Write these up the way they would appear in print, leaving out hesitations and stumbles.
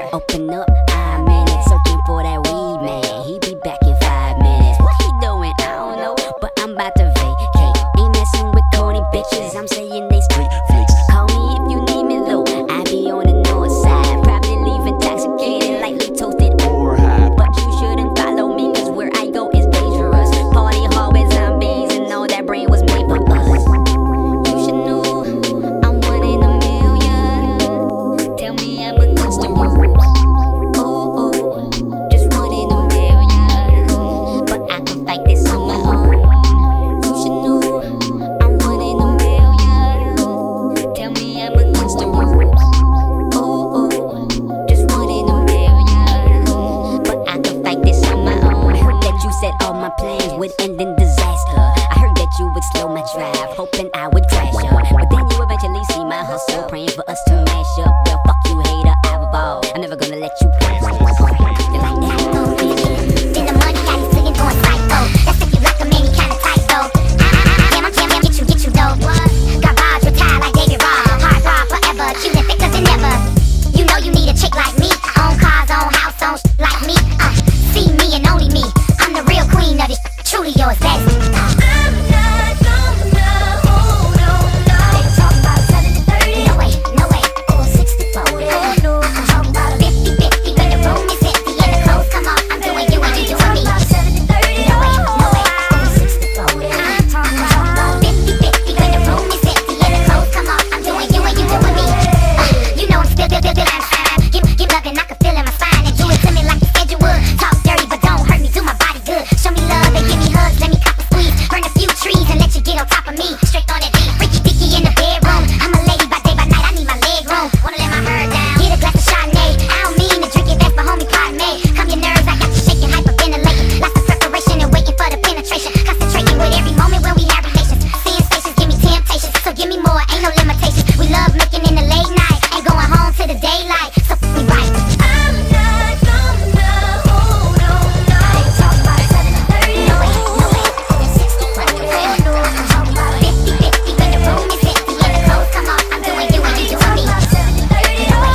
Open up, I'm in it, searching for that weed man. He be back in 5 minutes. What he doing? I don't know, but I'm about to vacate. Ain't messing with corny bitches, I'm saying they street flicks. Call me if you need me though, I be on the north side. Probably leave intoxicated, lightly toasted or high. But you shouldn't follow me, cause where I go is dangerous. Party hard with zombies and all that brain was made for us. You should know I'm 1 in a million. Tell me I'm a customer. Would end in disaster. I heard that you would slow my drive, hoping I would crash up. But then you eventually see my hustle, praying for us to mash up. Well, fuck you, hater, I've evolved. I'm never gonna let you pass. You like that? Then the money got his singing going psycho. That's if you like him any kind of type though. Damn, I can't get you though. Garbage retired like David Robb. Hard rock forever, cute and thick as it never. You know you need a chick like me. Own cars, own house, own like me. See me and only me. I'm the real queen of this. Truly yours, that's I'm not gonna hold on, no. They talking about 7-30. No way, or 60-40. Oh no, I'm talking about 50-50. When the room is empty and the clothes come off, I'm doing you and you doing me. 7-30. No way, or 60-40. I'm talking about 50-50. When the room is empty and the clothes come off, I'm doing you and you doing me. You know I'm still I'm fine. Give love and I can feel in my spine. And do it to me like you said you would. Talk dirty but don't hurt me, do my body good. Show me love and give me hugs, let me cop a squeeze. Burn a few trees and let you get on top of me. Straight on that beat, freaky dicky in the bedroom. I'm a lady by day, by night, I need my leg room. Wanna let my hair down, get a glass of Chardonnay. I don't mean to drink it, that's my homie pardon me. Calm your nerves, I got you shaking, hyperventilating. Lots of preparation and waiting for the penetration. Concentrating with every moment when we have relations. Seeing stations give me temptations, so give me more, ain't no limitations. We love making in the late night and going home to the daylight. So we right. I'm not gonna hold on, no. They talk about 7-30. No way, or 60-40. Oh no, I'm talking about 50-50. When the room is empty and the clothes come off, I'm doing you and you doing me. 7-30. No way,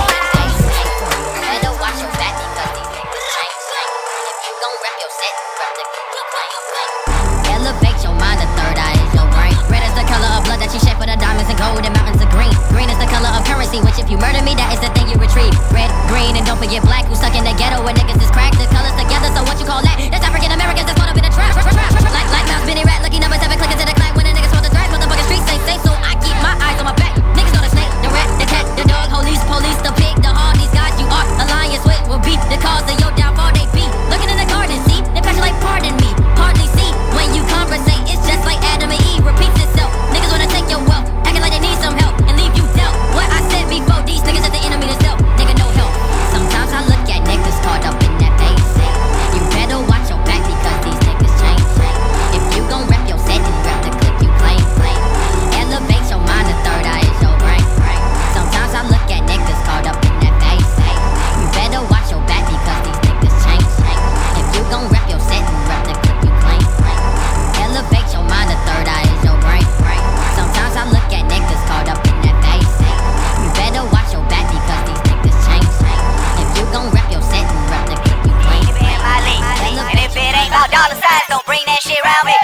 better watch your back because these niggas change. If you gon' rep your set, rep the keep playing. Elevate your mind, the third eye is your brain. Red is the color of blood that you shed for the diamonds and gold and mountains of green. Green is the color of currency, which if you murder me, that is the thing you retrieve. Red, green, and don't forget black, who's stuck in the ghetto where niggas is cracked. The colors together, so what you call that? That's African Americans that's caught up in the trap. Like mouse, Benny Rat, lucky number 7, clicking to the clap when the niggas want the threat. Motherfucking streets say safe, so I keep my eyes on my back. Niggas know the snake, the rat, the cat, the dog, police, the pig, the hog. These guys you are alliance with will be the cause of your downfall. They be looking in the garden, see? They passion like pardon me, hardly see. When you conversate, it's just like Adam and Eve, repeats itself. Niggas wanna take your wealth, acting like they need some help and leave you dealt. What I said before, these niggas is the enemy to self. Nigga, no help. Sometimes I look at niggas caught up in that face. You better watch your back because these niggas change. If you gon' rep your set, then rep the clip you claim. Elevate your mind, the third eye is your brain. Sometimes I look at niggas caught up in that face. You better watch your back because these niggas change. If you gon' rep your set, then rep the clip you claim. Elevate your mind, the third eye is your brain. Sometimes I look at niggas caught up in that face. You better watch your back because these niggas change. If you gon' rep your set, then rep the clip you claim. And if it ain't about dollar signs, don't bring that shit around me.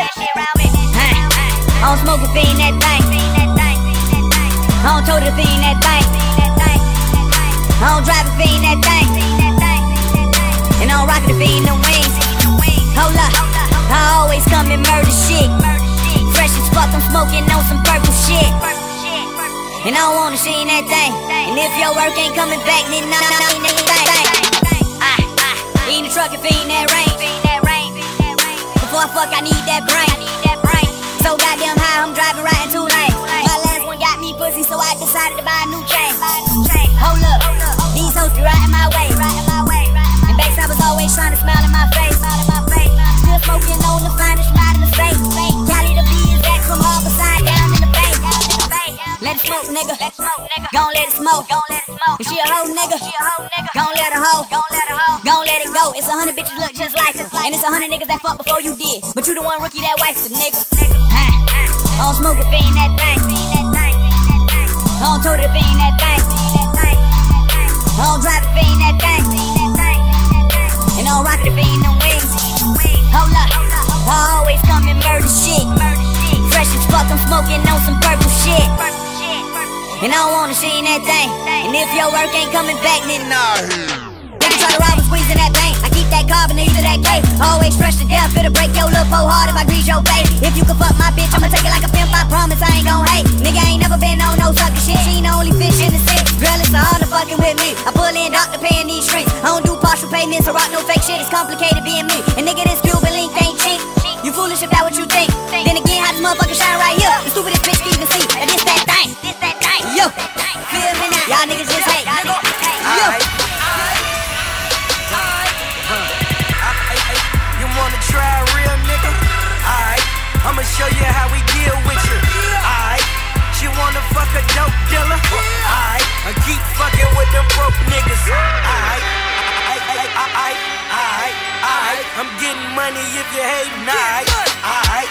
I don't smoke a fiend that thing. I don't tote a fiend that thing. I don't drive a fiend that thing. And I don't rock a fiend them wings. Hold up, I always come and murder shit. Fresh as fuck, I'm smoking on some purple shit. And I don't wanna see that thing. And if your work ain't coming back, then I ain't that thing. In the truck and fiend that rain. Before I fuck, I need that brain. So goddamn high, I'm driving right in 2 lanes. My last one got me pussy, so I decided to buy a new chain. Hold up, these hoes be right in my way. And backside was always trying to smile in my face. Still smoking on the finest spot in the state. Cali the B is back from Harborside down in the bay. Let it smoke, nigga. Gon' let it smoke. If she a hoe, nigga, gon' let her hoe. Gon' let it go. It's 100 bitches look just like her. And it's 100 niggas that fuck before you did. But you the one rookie that wipes the nigga. I don't smoke a fiend that thing. I don't tote a fiend that thing. I don't drive if it ain't that thing. And I don't rock it if it ain't no wings. Hold up, I always come and murder shit. Fresh as fuck, I'm smoking on some purple shit. And I don't wanna see that thing. And if your work ain't coming back, then nigga try to rob and squeeze in that bank. I keep that carbon into that gate. Always fresh to death, it'll break your little foe hard if I grease your face. If you can fuck my bitch, I'ma take it like a pimp, I promise I ain't gon' hate. Nigga ain't never been on no sucker shit. She ain't the only fish in the sea. Girl, it's hard to fucking with me. I pull in doctor pay in these streets. I don't do partial payments or rock no fake shit. It's complicated being me. And nigga, this Cuban link ain't cheap. You foolish if that what you think. Then again, how this motherfucker shine right here? The stupidest bitch can even see. And this that thing. Yo, feel me now. Y'all niggas just hate. Yo. You wanna try a real nigga? Alright, I'ma show you how we deal with you. Alright, she wanna fuck a dope dealer? Alright, I keep fucking with them broke niggas. Alright, I'm getting money if you hatin'. Alright,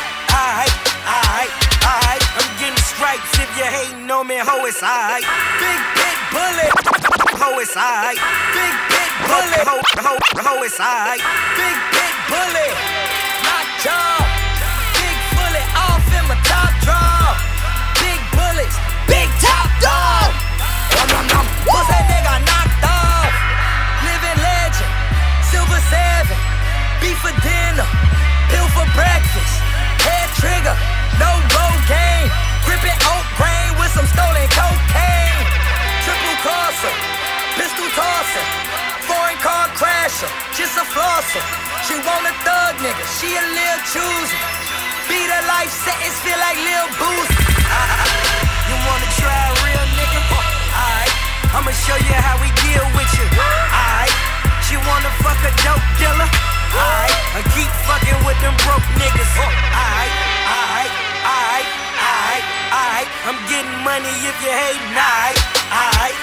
I'm getting stripes if you hatin' on me. Ho, it's alright. Big pit bullet. Ho, it's alright. Big pit bullet. Ho, it's alright. Big pit bullet. Knock jaw. Big bullet off in my top draw. Big bullets. Big top dog. What's that nigga knocked off? Living legend. Silver 7. Beef for dinner. Pill for breakfast. Head trigger. No road game. Gripping oak grain with some stolen cocaine. Triple crosser. Pistol tosser. Foreign car crasher. Just a flosser. She want a thug nigga. She a Lil Choosy. Beat her life sentence. Feel like Lil Boozy. You wanna try a real nigga? Alright. I'ma show you how we deal with you. Alright. She wanna fuck a dope dealer? Alright. I keep fucking with them broke niggas. Alright. I'm getting money if you hatin'. Alright.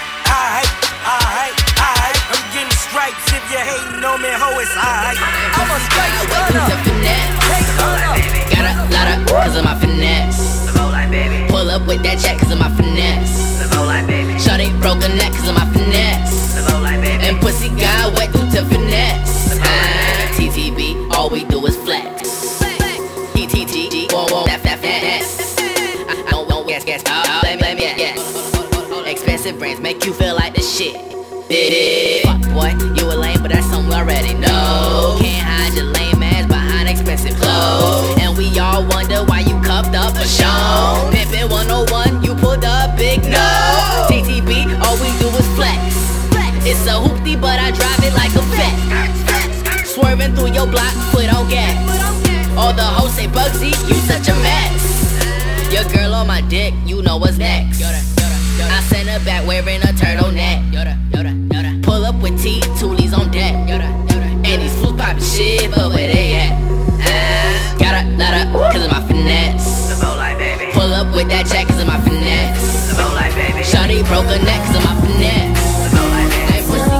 I'm getting stripes if you hatin' on me. Ho, it's alright. I'm a straight stunner. Got a lot of cause of my finesse. Pull up with that check cause of my finesse. Shawty broke a neck cause of my finesse. And pussy got wet due to finesse. TTB, all we do is flex. ETG, whoa, that. I don't gas, blame me, yes. Expensive brands make you feel like the shit. Fuck boy, you a lame, but that's something we already know. Can't hide your lame ass behind expensive clothes. And we all wonder why you cuffed up a show. Pimpin' 101, you pulled up big no. TTB, all we do is flex. It's a hoopty, but I drive it like a vet. Swerving through your block, foot on gas. All the hoes say Bugsy, you such a mess. Your girl on my dick, you know what's next. I send her back wearing a turtleneck. Pull up with T, toolies on deck. And these fools poppin' shit, but where they at? Got a lot of cause of my finesse. Pull up with that check cause of my finesse. Shawty broke her neck cause of my finesse. Hey, pussy.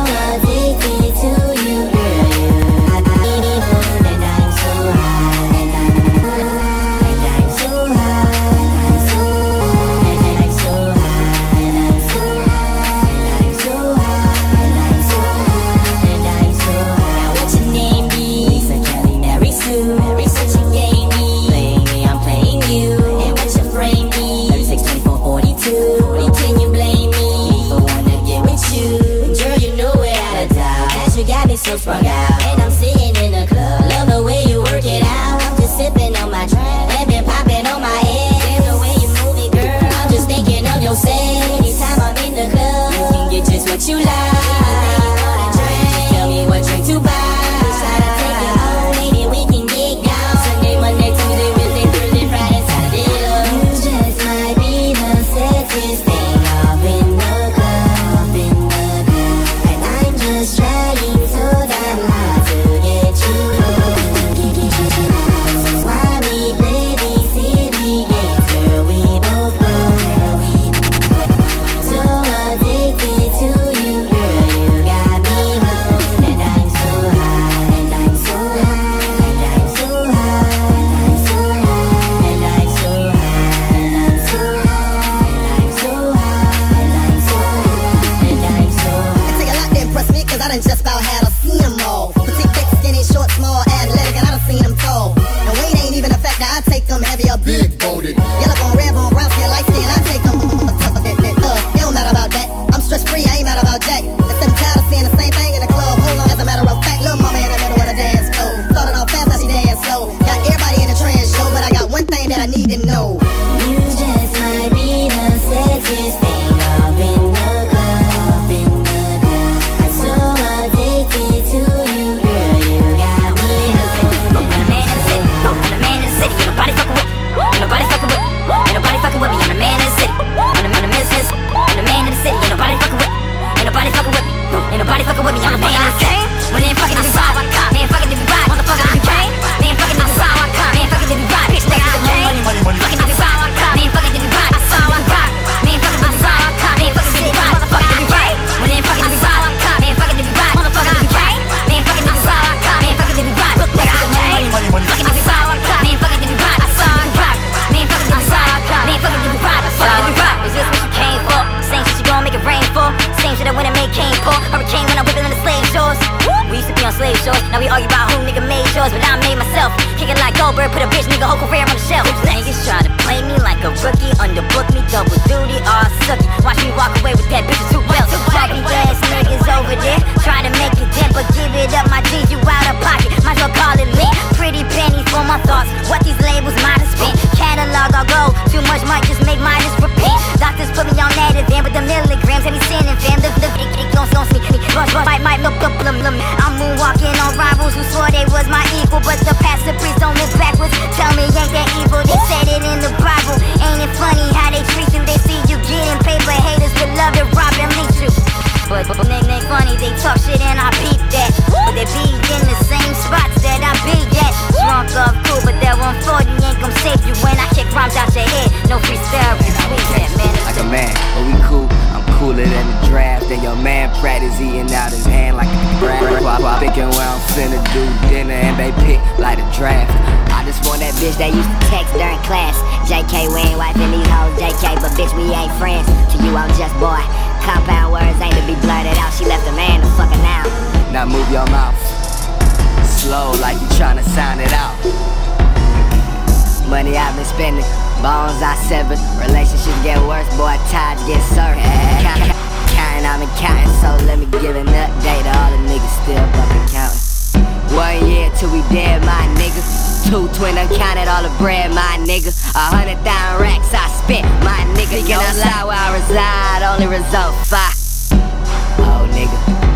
Can you blame me for wanna give say we ain't wiping these hoes, JK, but bitch, we ain't friends. To you, I'm just boy. Compound words ain't to be blurted out. She left a man to fuck her now. Now move your mouth slow like you tryna sound it out. Money I've been spending, bones I severed. Relationships get worse, boy, tides get served. Counting, I've been counting, so let me give an update. All the niggas still fucking counting. 1 year till we dead, my nigga. 220, uncounted all the bread, my nigga. 100,000 racks I spent, my nigga. Thinking outside where I reside, only result 5. Oh nigga,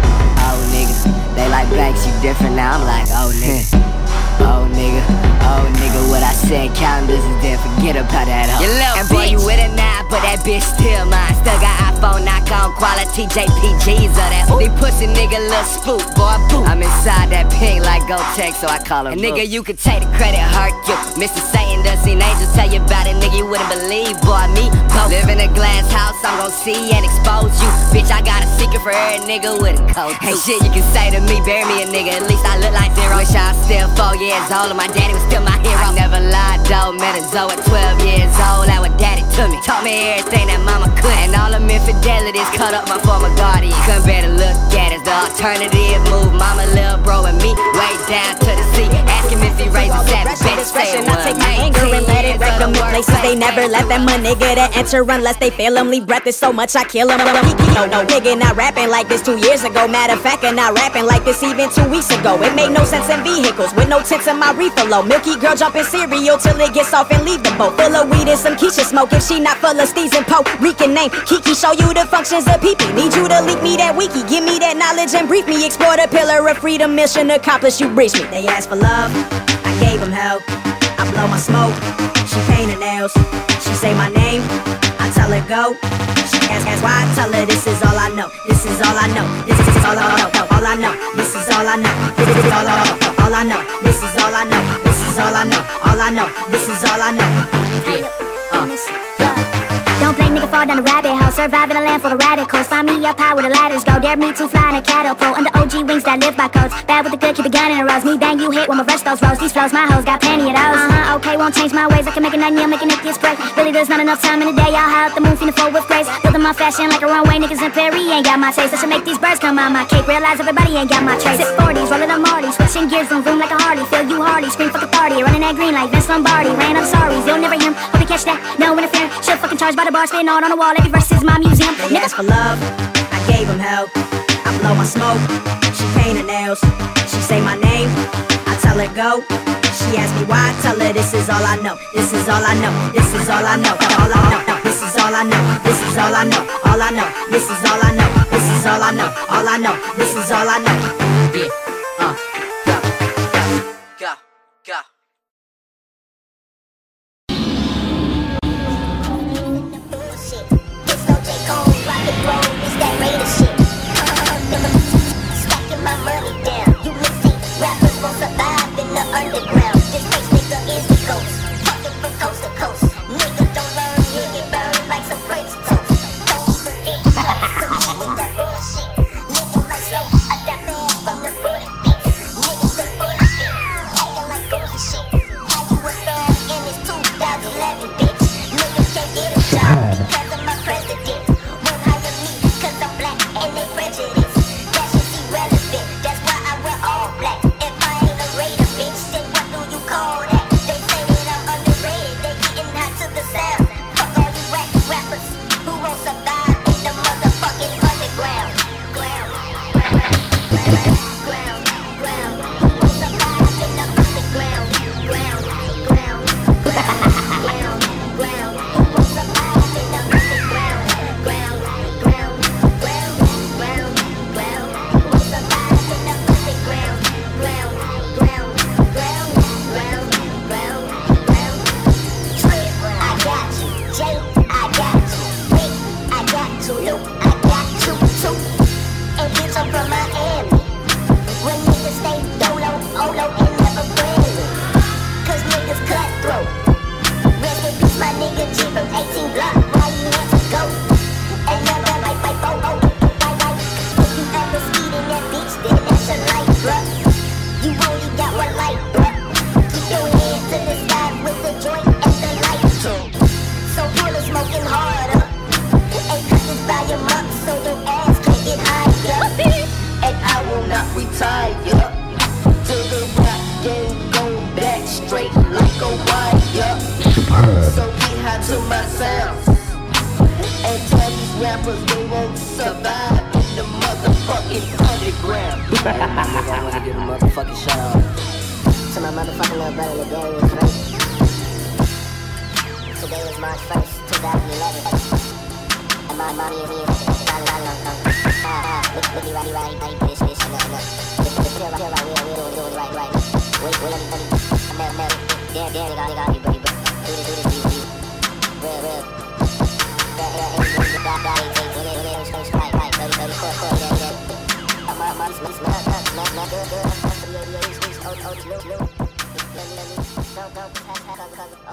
oh nigga. They like Banks, you different now, I'm like, oh nigga. Oh nigga, oh nigga, what I said, calendars is there, forget about that hoe. And boy, you with it now, but that bitch still mine. Still got iPhone, knock on quality JPGs of that. They pussy nigga, little spook, boy, boo. I'm inside that pink like Gotex, so I call him. And nigga, you could take the credit, hurt you. Mr. Satan done seen angels tell you about it, nigga, you wouldn't believe, boy, me. Live in a glass house, I'm gon' see and expose you. Bitch, I got a secret for every nigga with a coat. Hey, shit, you can say to me, bury me a nigga, at least I look like zero. Wish I was still 4 years old and my daddy was still my hero. I never lied, though, met a Zoe at 12 years old, that what daddy took me. Taught me everything that mama could, and all them infidelities cut up my former guardian. Couldn't bear to look at as the alternative move. Mama, little bro, and me, way down to the sea. Ask him if he raised a savage, bitch, say I take my anger and let it wreck them in places they never let them a nigga to enter unless they feel him. Leave breath is so much I kill him. No, nigga not rapping like this 2 years ago. Matter of fact, and not rapping like this even 2 weeks ago. It made no sense in vehicles with no tints in my reefer low. Milky girl jumping cereal till it gets off and leave the boat. Full of weed and some Keisha smoke. If she not full of steez and Poe Rican name Kiki, show you the functions of pee-pee. Need you to leak me that wiki, give me that knowledge and brief me. Explore the pillar of freedom, mission accomplished, you breach me. They asked for love, I gave them hell. I blow my smoke, she paint her nails. She say my name, I tell her go. She asks why, I tell her this is all I know. This is all I know, this is all I know. All I know, this is all I know. This is all I know, all I know. This is all I know, this is all I know. All I know, this is all I know. Don't blame nigga, fall down the rabbit hole. Survive in a land full of radicals. Find me up high where the ladders go. Dare me to fly in a catapult under OG wings that live by codes. Bad with the good, keep a gun in a rose. Me bang, you hit when my rush those rows. These flows, my hoes got plenty of those. Okay, won't change my ways. I can make a nut, you'll make a nigga spray. Really, there's not enough time in the day. I'll high up the moon, finna fold with grace. Building my fashion like a runway. Niggas in Perry ain't got my taste. I should make these birds come on my cake. Realize everybody ain't got my trace. Sip 40s, rolling a Marty. Switching gears from room like a Hardy. Feel you hardy, scream fuck authority. Running that green like Vince Lombardi. Ran up sorries, you'll never hear him. Hope you catch that, no interfering. Should fucking charge by the bar, spin out on the wall. Every verse is my museum. They asked for love, I gave them hell. I blow my smoke, she paint her nails. She say my name, I tell her go. She asked me why, I tell her this is all I know. This is all I know, this is all I know. All I know, this is all I know. This is all I know, all I know. This is all I know, this is all I know. All I know, this is all I know. Go, go. Underground, this face nigga is the ghost. Fucking from coast to coast. Nigga don't learn, you get burned like some French toast. Don't forget, that bullshit. Nigga myself, I got man from the bullet beats. Niggas the bullet beats. Acting like goofy shit. smoking harder. And cookies by your mom, so your ass can't get higher. And I will not retire to the rap game, go back straight like a wire. So get high to my sounds and tell these rappers they won't survive in the motherfucking underground. Hey, my nigga, I wanna give a motherfucking shout out to my motherfucking little brother, Ladarius, right? Today is March 1st, 2011. And my mommy is here. Licky, Roddy, bitch, no. Feel like we're doing it right. Wait, damn, nigga, you buddy, do this, real. Good.